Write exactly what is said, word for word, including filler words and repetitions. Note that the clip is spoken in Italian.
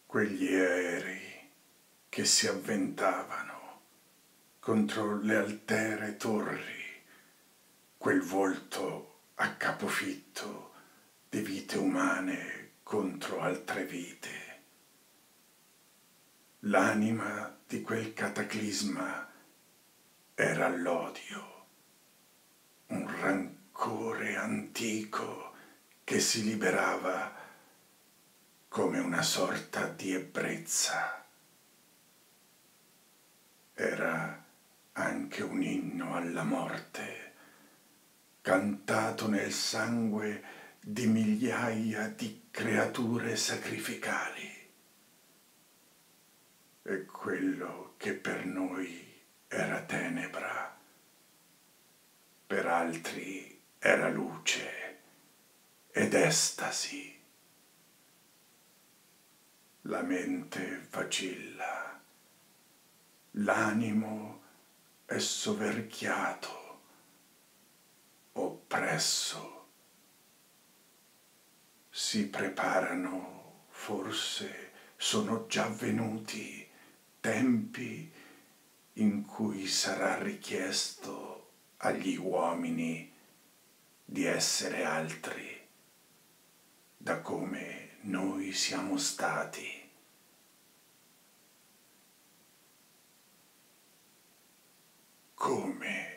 quegli aerei che si avventavano contro le altere torri, quel volto a capofitto di vite umane contro altre vite. L'anima di quel cataclisma era l'odio, un rancore antico che si liberava come una sorta di ebbrezza. Era anche un inno alla morte, cantato nel sangue di migliaia di creature sacrificali. E quello che per noi era tenebra, per altri era luce ed estasi. La mente vacilla, l'animo è soverchiato, oppresso. Si preparano, forse sono già venuti tempi in cui sarà richiesto agli uomini di essere altri da come noi siamo stati. Come?